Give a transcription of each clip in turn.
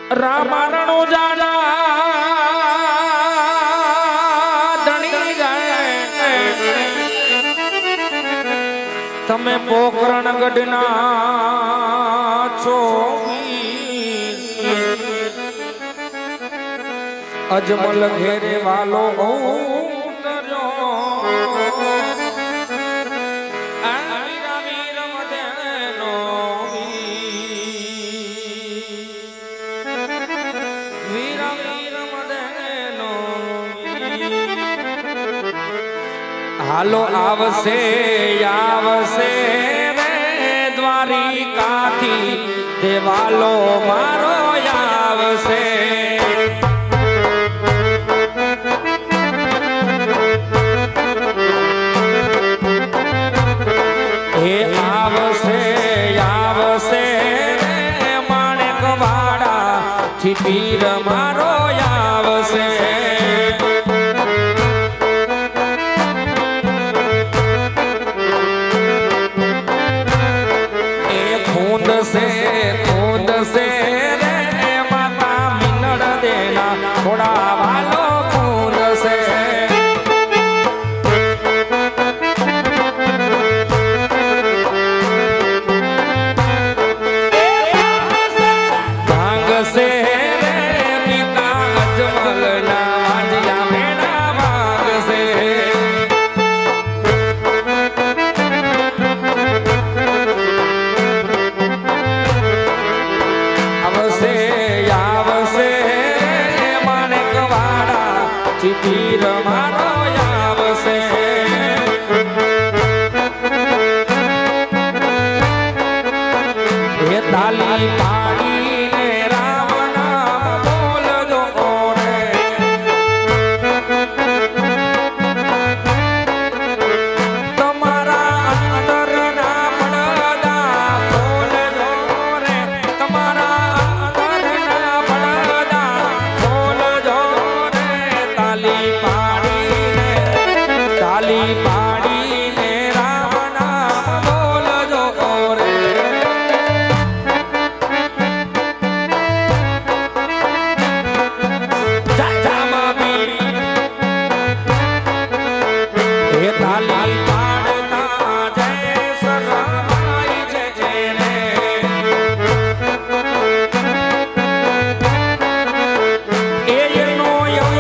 રામારણો જાડા ધણી જાય તમે પોકરણ ગઢના છો અજમલ ઘેરે વાલો હાલો આવશે આવશે રે દ્વારિકાથી દેવાલો મારો આવશે હે આવશે આવશે રે માણેક વાડા થી પીર મારો આવશે खूंद से रे माता मिनड़ देना थोड़ा वालो खूंद से भांग से रे पिता अजमल ना वाजिया मेरा भांग से પીર મારો આવશે હે તાલી પાડીને રામ નામ બોલજો રે તમારા અંતરના પડદા બોલજો રે તમારા અંતરના પડદા બોલજો તાલી પાડીને રામ નામ બોલજો રે જય જામાબી હે તાલી પાડતા જય સરાઈ જય જય રે એનો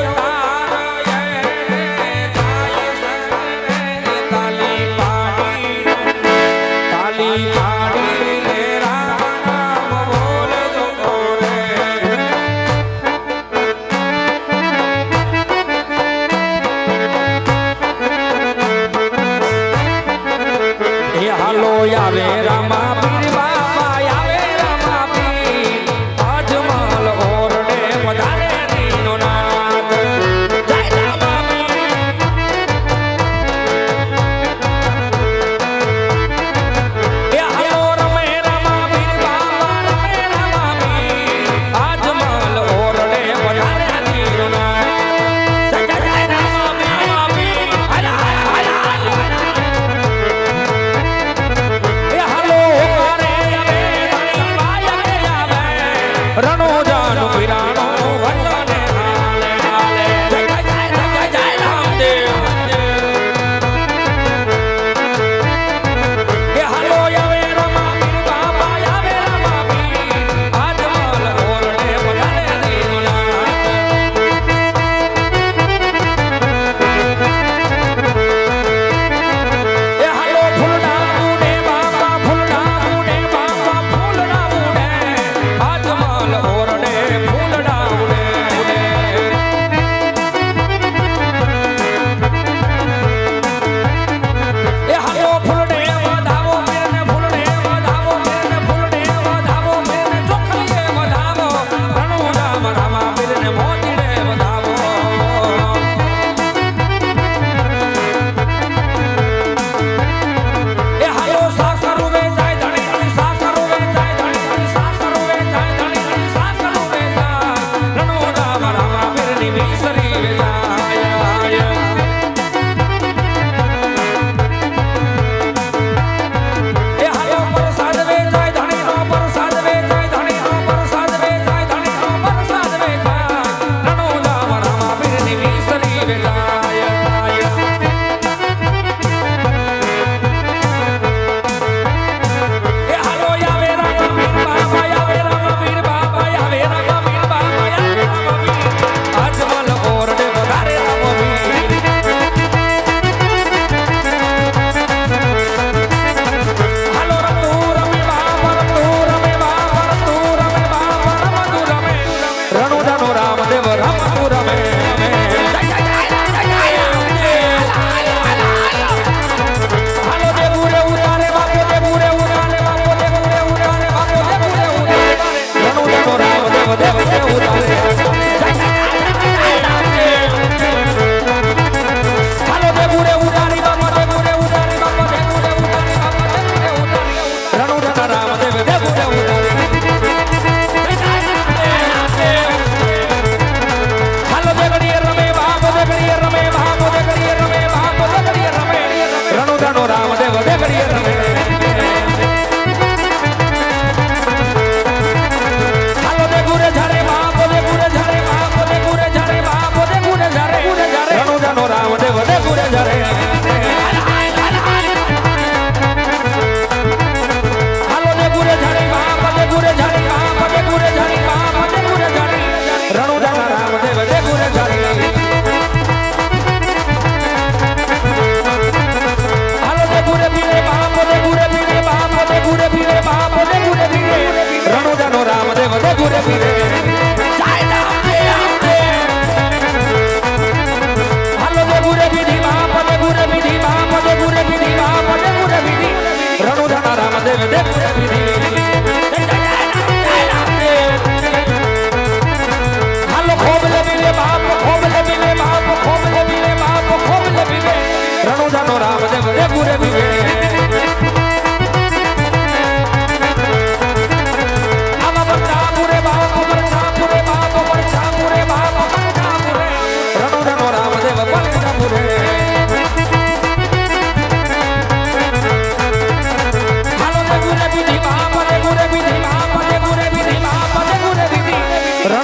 હાલો આવે રામા પીર બાબા આવે રામા પીર અજમલ ઓરડે વધારે દીનો નાથ જય રામા પીર એ હાલો રમે રામા પીર બાબા રમે રામા પીર અજમલ ઓરડે વધારે દીનો નાથ જય જય જય રામા પીર હલા હલા રણો જાનો પીરાણો વંદને હાલે હાલે જય જય જય જય જય રામદેવ એ હાલો આવે રામા પીર બાબા આવે રામા પીર અજમલ ઓરડે વધારે દીનાથ એ હાલો ફૂલડા ઉડે બાબા ફૂલડા ઉડે બાબા ફૂલડા ઉડે અજમલ ઓરડે ફૂલ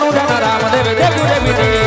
રામદેવ દેવ દેવી